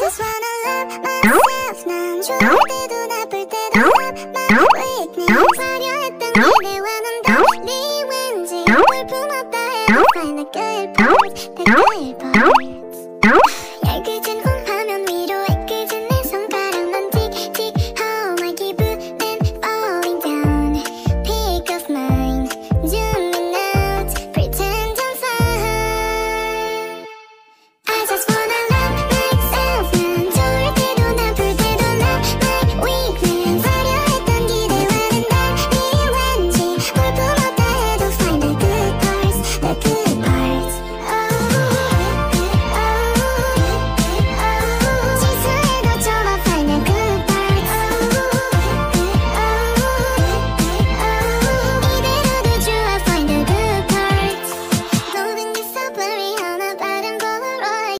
just wanna love myself. 난 좋을 때도 나쁠 때도 love my weakness. 화려했던 그대와는 달리 왠지 볼품없다 해도 find a good part.